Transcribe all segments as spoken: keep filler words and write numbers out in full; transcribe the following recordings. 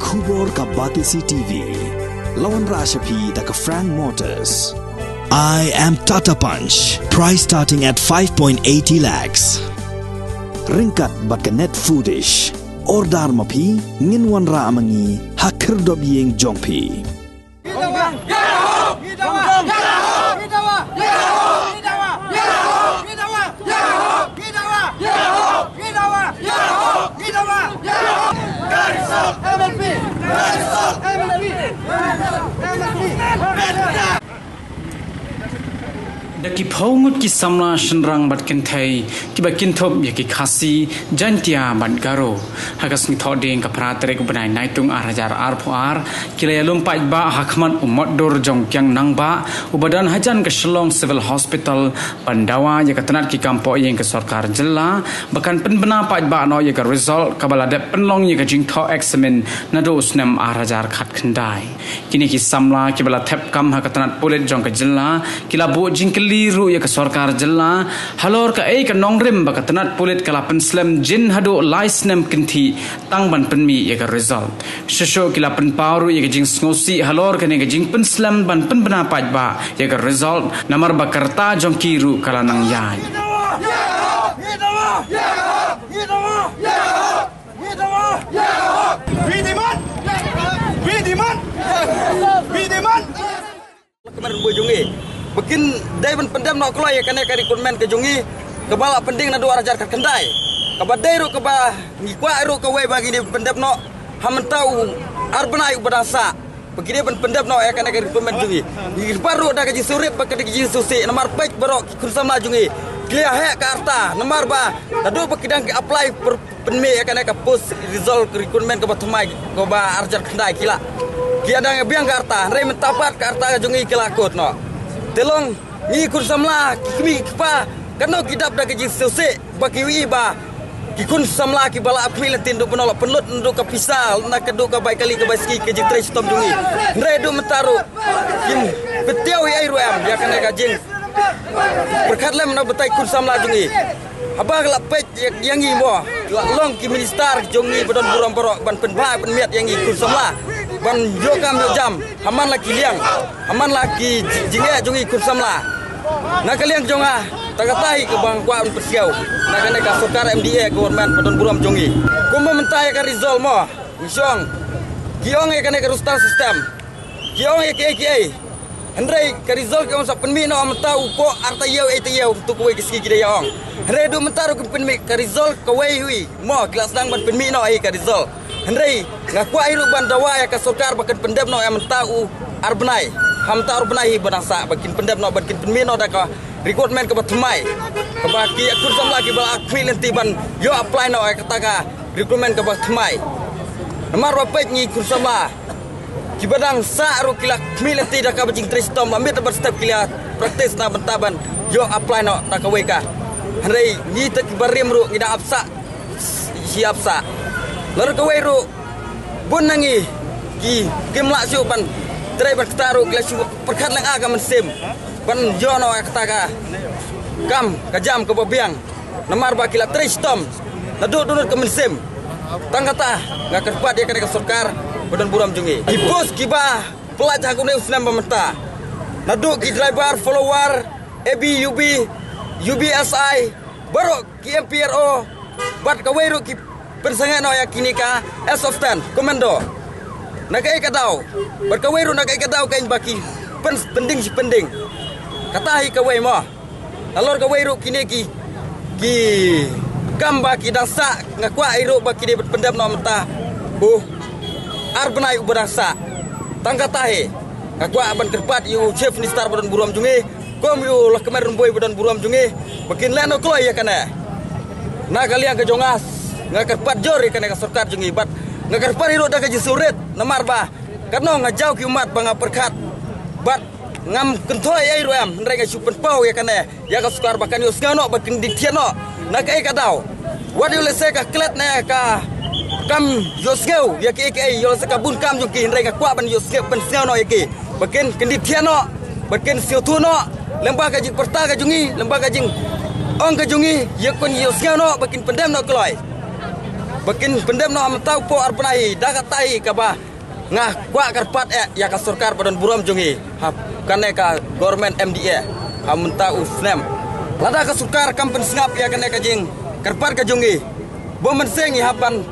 Kubor ka Batisi T V. Lawan Rashapi taka Frank Motors. I am Tata Punch. Price starting at five point eight zero lakhs. Ringkat bat ka net foodish. Ordar mapi nginwan ra amangi hakir dob yeng jongpi. Daki paungut ki samla shenrang bat kintai ki ba kintop ya ki khasi jantia bat garo hagas ni thodeng ka pratere ku banai naitung arajar arpuar kila lumpa ba hakman umat dor jong kyang nangba ubadan hajan ke Shillong Civil Hospital Pandawa ya katanat ki kampo yang ke sarkar jilla bahkan penbena pa ba no ya ka result kabalade penlong ya ka jingtho examen nado usnem arajar khat khandai kini ki samla ki bala thep kam hakatanat polet jong ka jilla kila bo jingkel liru ya ke sarkar jilla halor ka ei ka nongrim ba katanat polit kala penslam jin hado laisnem kinti tangban penmi ya ka result shosho kila pen pauru ya ka jing ngosi halor ka ne ka jing penslam ban penbena paj ba ya ka result namar ba karta jong kiru kala nang yai we demand we demand we demand kemarin bojungi Bikin Daven pendam nak keluar ya kena kari konmen ke jungi kebala pending na dua rajar kendai kabadai ro keba ngikwa ro kawai bagi ni pendam nak hamentau arbenai ubadasa begini ben pendam nak ya kena kari konmen jungi ni baru dah kaji surip bagi kaji susi nomor page baru kursama jungi clear hek ke arta nomor ba tadu bekidang ke apply per penme ya kena ke post result rekrutmen ke batumai ke ba arjar kendai kila kiadang biang ke arta rei mentapat ke arta jungi kila kot no Telong ni kun samla kimi pa kano kidap da gaji sose bagi wi ba ki kun samla ki bala apmi lentin do penolak penlut nduk ka pisal na kedu ka baik kali ka baski ke ji tres tom dungi redo metaru kim betiau ai ruam ya kana gajing berkat lem na betai kun samla dungi aba la pej yang i mo long ki minister jongi badon buram borok ban penba pen miat yang i kun samla ban yokam jam haman laki liang haman laki jinge jungi kursamla na kaliang jonga tagatai ke bang kwa persiau na kene ka sokar M D A government padon buram jongi kumo mentai ka result mo isong kiong e kene ka rustal system kiong e ke ke Hendrai ka result ke sa penmi no amta upo arta yeu e te yeu tu ko ke ski gide yong Hendrai do mentaru ke penmi ka result ka wei hui mo kelas dang ban penmi no ai ka result Hendrai ngaku airu bandawa ya ka sokar bakan pendem no yang mentau arbenai hamta arbenai banasa bakin pendem no bakin penmi no da ka recruitment ke batumai ke baki akur sam lagi bal akui nanti ban yo apply no ya kata ka recruitment ke batumai nomor apa ni kursama kibadang sa ro kila militi da ka bajing tristom amit ber step kila praktis na bentaban yo apply no da ka weka Hendrai ni tak barim ro ngida apsa siap sa Lalu kau iru bun nangi ki kimla siu ban trai ban taru kelas perkat lang aga mensim ban jono kata ka kam kajam ke bobiang namar ba kila trai stom nadu dunut ke mensim tang kata ngak kerpat dia kena ke sarkar badan buram jungi hipus kiba pelajah aku ni usnam pementa nadu ki driver follower A B U B U B S I baru ki M P R O bat kau iru ki Pensangat no yakini ka S of ten komando nakai kadau berkaweru nakai kadau kain baki pen pending si pending katahi kawai mo alor kaweru kini ki ki kam baki dasa ngakwa iru baki de pendam no mata bu arbenai ubadasa tangkatahi ngakwa ban kerpat yu chief minister badan buram jungi kom yu lah kemarin boy badan buram jungi bakin leno kloy ya kana na kalian ke jongas ngakar pat jori kena ka sarkar jungi bat ngakar pat iro da gaji surit namar ba karno ngajau ki umat banga perkat bat ngam kentoy ai ruam ndrai ga supen pau ya kana ya ka sarkar bakan yo ngano bakin ditiano nakai ka daw what you say ka klet na ka kam yo skeu ya ki ki yo se ka bun kam jungi ndrai ga kwa ban yo skeu pen ngano ya ki bakin kenditiano bakin siu tuno lembaga jing pertaga jungi lembaga jing ong ka jungi ya kon yo ngano bakin pendam no kloy Bakin pendem no am tahu po arpanai dagat tai kaba ngah kwa karpat e ya ka sarkar badan buram jungi ha kane ka government M D A ha menta usnem lada ka sarkar kampen singap ya kane ka jing karpat ka jungi bo men sengi hapan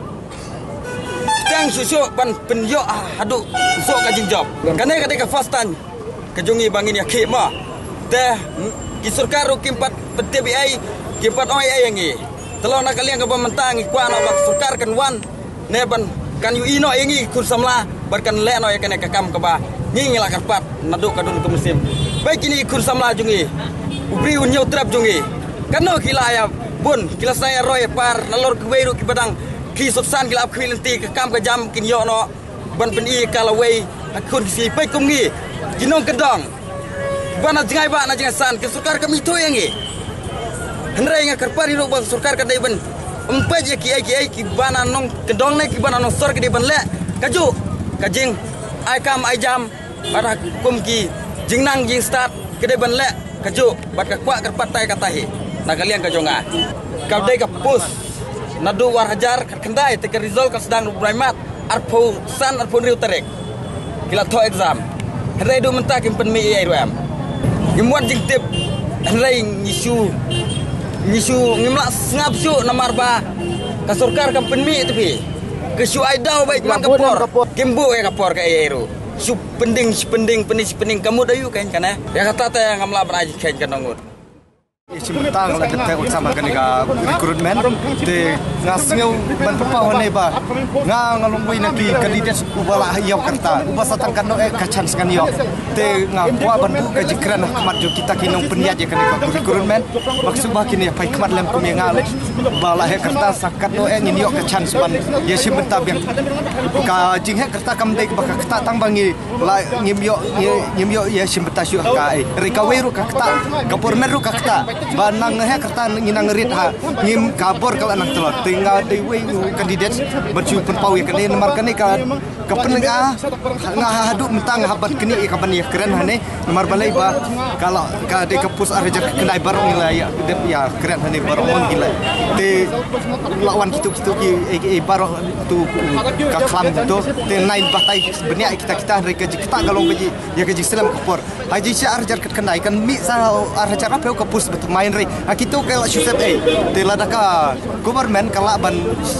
tang susu pan penyo hadu so ka jing job kane ka ka fastan ka jungi bangin ya khema teh ki sarkar kimpat T B I kimpat oi ai ngi telo nak kalian ke pementang ikuan abak sukar kan wan neban kan yu ino ingi kun samla barkan le no ya kene kakam ke ba ngi la karpat naduk kadun ke musim baik ini kun samla jungi ubri unyo trap jungi kano kila ya bun kila saya roy par nalor ke weru ki badang ki suksan kila ap kwilenti kakam ke jam kin yo no ban pen i kala wei akun si pai kumngi jinong kedong bana jingai ba na jingai san ke sukar kami tu yangi Henry nga karpari ro bang sarkar ka dai ban empat je ki ai ki ai ki bana nong kedong ne ki bana nong sor ki dai ban le kaju kajing ai kam ai jam bara kum ki jingnang jing start ki dai ban le kaju bat ka kwa karpat tai katahi na kalian ka jonga ka dai ka pus nadu war hajar kendai te ka result ka sedang braimat arpo san arpo riu terek kila to exam Henry do menta kim pen mi ai ram imwan jing tip Henry ngisu nisu ngimla ngap su namar ba ka sarkar ka penmi tapi ke su ai dau baik man kapor kimbu ya kapor ka eru su pending pending penis pending kamu dayu kan kana ya kata ta yang ngamla beraji kan kanongut Cimentang la kete utsama kani ka recruitment te ngasngeu ban papa hone ba nga ngalungui na ki kandidat ubala yaw karta uba satang kano e ka chance kan yo te nga kwa ban bu ka jikran khmat jo kita kinong penyaje kani ka recruitment maksud ba kini pai khmat lem kum nga bala he karta sakat no e ngin yo ka chance ban ye simenta biang ka jing he karta kam dei ba ka kta tang bangi la ngim yo ngim yo ye simenta syu ka e rikaweru ka kta ka pormeru ka kta banang he kerta nginang rit ha ngim kabor kala anak telot tinggal di we kandidat bercu penpau ya kene nomor kene ka ka penenga ngah hadu mentang habat kini ka ban ya keren hane nomor balai ba kalau ka de kapus arja kenai barong gila ya dep ya keren hane barong gila te lawan kitu kitu ki barong tu ka klam tu te nain batai sebenarnya kita kita mereka kita galong beji ya ke Islam kapor haji si arja kenai kan mi sa arja apa kapus main re akito kala susep eh telada ka government kala ban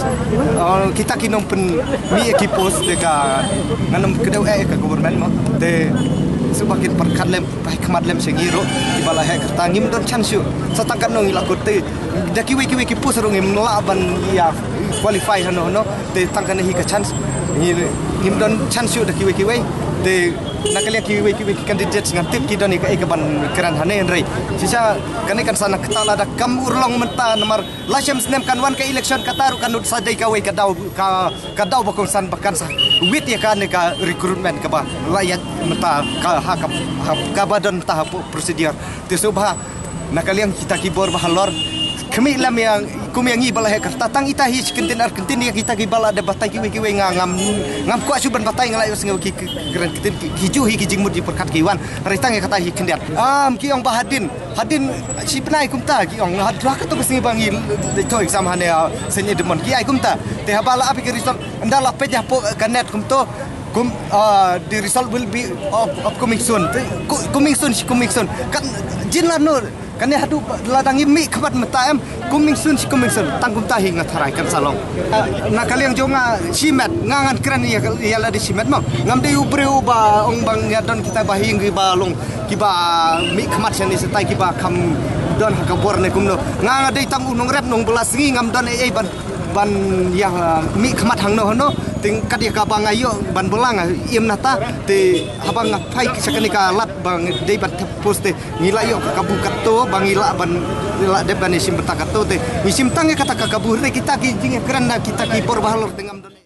kita kinom pen mi ekipos deka nganam kedau eh ka government mo te sebagian perkat lem pai kemat lem sengiro di bala he kertangim don chance satangkan nong ila kote daki wiki wiki pus rongim la ban ya qualify hano no te tangkan hi ka chance ngim don chance daki wiki wiki te nakalian ki wiki wiki kandidat dengan tip ki doni ka ban keran hane rei sisa kane kan sana ketala da kam urlong menta nomor lasem snem kan wan ka election kataru kan sadai ka wei ka dau ka ka dau bakon san bakan sa wit ya kan ka recruitment ka ba rakyat menta ka ha ka badan ta prosedur te subha nakalian kita kibor bahalor kami lam yang kumi yang ibala hekar tatang ita hi kentin ar kentin yang kita ibala ada batai kiwe kiwe ngam ngam kuat suban batai ngalai useng ki keren kentin hiju hi kijing mudi perkat kiwan retang kata hi kendiat am ki ong bahadin hadin si penai kumta ki ong hadra ka to besingi bangi to exam hane senye demon ki ai kumta te habala api ki result ndala pejah po kanet kumto kum the result will be of, of coming soon coming soon coming soon kan jinla nur kan hadu ladangi mi khabat mataem coming soon coming soon tangkum tahi ngatharai kan salong na kaliang jonga simet ngangan kran ya ya la di simet mo ngam de ubreu ba ong bang ya don kita bahing gi ba long ki ba mi khamat seni setai ki ba kham don ka bor ne kumno nganga de tang unong rep nong belas ngi ngam don e ban ban ya mi khamat hang no hono ting kadia ka bangayo ban bolang iem nata te habang phai sakani ka lat bang de bat poste ngila yo ka kabukat to bangila ban la de ban sim betakato te misim tange kata ka kabur kita ki jing keren kita ki por bahalor tengam